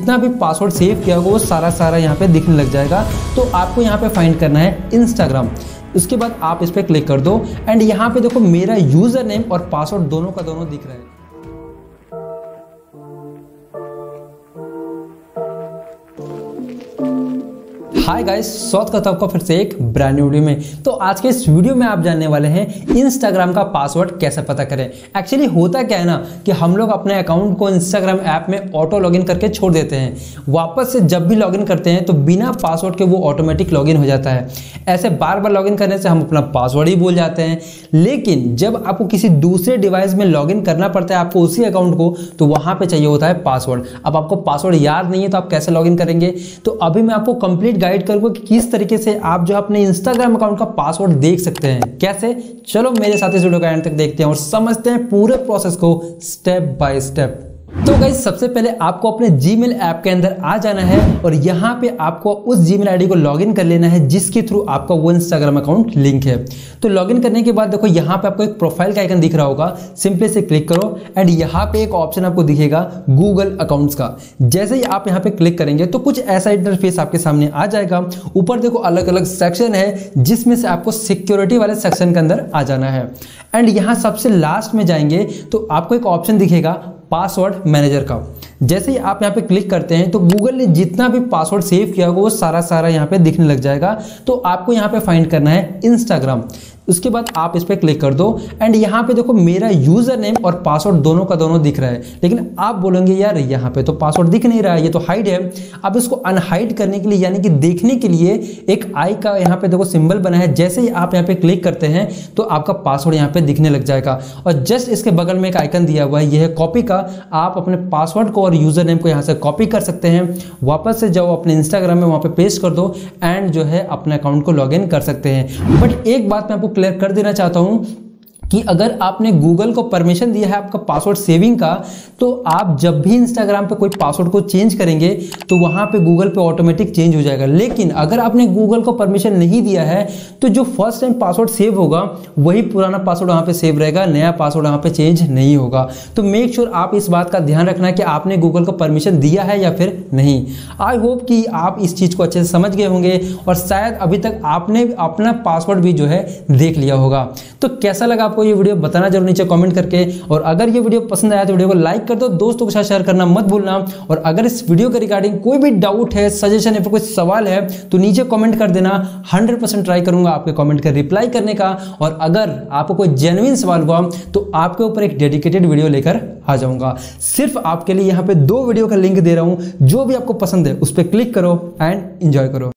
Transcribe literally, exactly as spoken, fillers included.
जितना भी password save किया होगा वो सारा सारा यहाँ पे दिखने लग जाएगा। तो आपको यहाँ पे फाइंड करना है इंस्टाग्राम। उसके बाद आप इस पर क्लिक कर दो एंड यहाँ पे देखो मेरा यूजर नेम और पासवर्ड दोनों का दोनों दिख रहा है। हाय गाइस, स्वागत करता हूं आपका फिर से एक ब्रांड न्यू वीडियो में। तो आज के इस वीडियो में आप जानने वाले हैं इंस्टाग्राम का पासवर्ड कैसे पता करें। एक्चुअली होता क्या है ना कि हम लोग अपने अकाउंट को इंस्टाग्राम ऐप में ऑटो लॉगिन करके छोड़ देते हैं। वापस से जब भी लॉगिन करते हैं तो बिना पासवर्ड के वो ऑटोमेटिक लॉगिन हो जाता है। ऐसे बार बार लॉगिन करने से हम अपना पासवर्ड ही भूल जाते हैं। लेकिन जब आपको किसी दूसरे डिवाइस में लॉगिन करना पड़ता है आपको उसी अकाउंट को, तो वहां पे चाहिए होता है पासवर्ड। अब आपको पासवर्ड याद नहीं है तो आप कैसे लॉगिन करेंगे, तो अभी मैं आपको कंप्लीट गाइड करूंगा कि किस तरीके से आप जो अपने इंस्टाग्राम अकाउंट का पासवर्ड देख सकते हैं। कैसे, चलो मेरे साथ इस वीडियो का एंड तक देखते हैं और समझते हैं पूरे प्रोसेस को स्टेप बाय स्टेप। तो गाइस, सबसे पहले आपको अपने जीमेल ऐप के अंदर आ जाना है और यहाँ पे आपको उस जीमेल आईडी को लॉगिन कर लेना है जिसके थ्रू आपका वो इंस्टाग्राम अकाउंट लिंक है। तो लॉगिन करने के बाद देखो यहाँ पे आपको एक प्रोफाइल का आइकन दिख रहा होगा, सिंपली से क्लिक करो एंड यहाँ पे एक ऑप्शन आपको दिखेगा गूगल अकाउंट्स का। जैसे ही आप यहाँ पे क्लिक करेंगे तो कुछ ऐसा इंटरफेस आपके सामने आ जाएगा। ऊपर देखो अलग अलग सेक्शन है जिसमें से आपको सिक्योरिटी वाले सेक्शन के अंदर आ जाना है एंड यहाँ सबसे लास्ट में जाएंगे तो आपको एक ऑप्शन दिखेगा पासवर्ड मैनेजर का। जैसे ही आप यहाँ पे क्लिक करते हैं तो गूगल ने जितना भी पासवर्ड सेव किया होगा वो सारा सारा यहाँ पे दिखने लग जाएगा। तो आपको यहाँ पे फाइंड करना है इंस्टाग्राम। उसके बाद आप इस पर क्लिक कर दो एंड यहाँ पे देखो मेरा यूजर नेम और पासवर्ड दोनों का दोनों दिख रहा है। लेकिन आप बोलेंगे यार यहाँ पे तो पासवर्ड दिख नहीं रहा है, ये तो हाइड है। अब इसको अनहाइड करने के लिए यानी कि देखने के लिए एक आई का यहाँ पे देखो सिंबल बना है। जैसे ही आप यहाँ पे क्लिक करते हैं तो आपका पासवर्ड यहाँ पे दिखने लग जाएगा और जस्ट इसके बगल में एक आइकन दिया हुआ है, यह है कॉपी का। आप अपने पासवर्ड को और यूजर नेम को यहाँ से कॉपी कर सकते हैं, वापस से जाओ अपने इंस्टाग्राम में वहाँ पे पेस्ट कर दो एंड जो है अपने अकाउंट को लॉग इन कर सकते हैं। बट एक बात मैं आपको क्लियर कर देना चाहता हूं कि अगर आपने गूगल को परमिशन दिया है आपका पासवर्ड सेविंग का, तो आप जब भी इंस्टाग्राम पे कोई पासवर्ड को चेंज करेंगे तो वहां पे गूगल पे ऑटोमेटिक चेंज हो जाएगा। लेकिन अगर आपने गूगल को परमिशन नहीं दिया है तो जो फर्स्ट टाइम पासवर्ड सेव होगा वही पुराना पासवर्ड वहां पे सेव रहेगा, नया पासवर्ड वहां पे चेंज नहीं होगा। तो मेक श्योर आप इस बात का ध्यान रखना कि आपने गूगल को परमिशन दिया है या फिर नहीं। आई होप कि आप इस चीज को अच्छे से समझ गए होंगे और शायद अभी तक आपने अपना पासवर्ड भी जो है देख लिया होगा। तो कैसा लगा ये वीडियो बताना जरूर नीचे कमेंट करके, और अगर ये वीडियो पसंद आया तो वीडियो को लाइक कर दो, दोस्तों के साथ शेयर करना मत भूलना। और अगर इस वीडियो के रिगार्डिंग कोई भी डाउट है, सजेशन है, फिर कोई सवाल है तो नीचे कमेंट कर देना। हंड्रेड परसेंट ट्राई करूंगा आपके कमेंट का रिप्लाई करने का। और अगर आपको कोई जेन्युइन सवाल हुआ तो आपके ऊपर एक डेडिकेटेड वीडियो लेकर आ जाऊंगा। सिर्फ आपके लिए यहाँ पे दो वीडियो का लिंक दे रहा हूं, जो भी आपको पसंद है उस पर क्लिक करो एंड एंजॉय करो।